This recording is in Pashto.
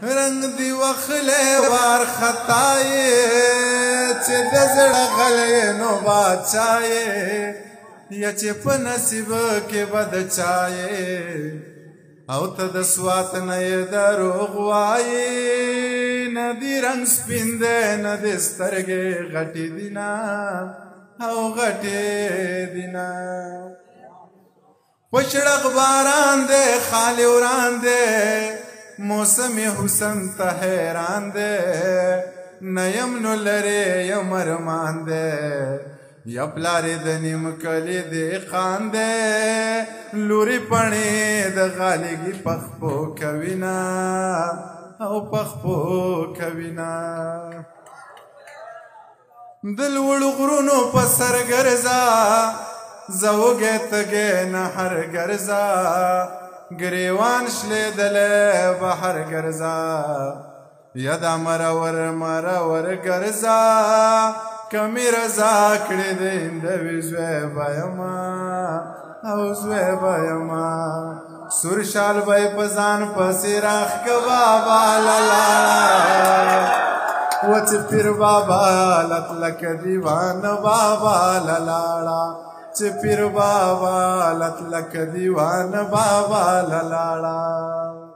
رنگ دی وخلے وار خطائے چه دزڑ غلے نو باچائے یا چه پا نصیب کے بد چائے او تا د سوات نئی دروغ وائی ندی رنگ سپین دے ندی سترگے غٹی دینا او غٹی دینا پشڑق باران دے خالی وران دے موسم حسن تا حیران دے نیم نو لرے یم ارمان دے یا پلاری د نیم کلی دے خان دے لوری پانی د غالگی پخپو کوینا او پخپو کوینا دل وڑ غرونو پسر گرزا زوگے تگے نحر گرزا گریوان شلے دلے بحر گرزا یدا مرور گرزا کمی رضا کڑی دین دوی زوی بایما او زوی بایما سور شال بای پزان پسی راخ کبابا للالا وچ پیر بابا لطلک دیوان بابا للالا چ پیر بابا لطلک دیوان بابا للالا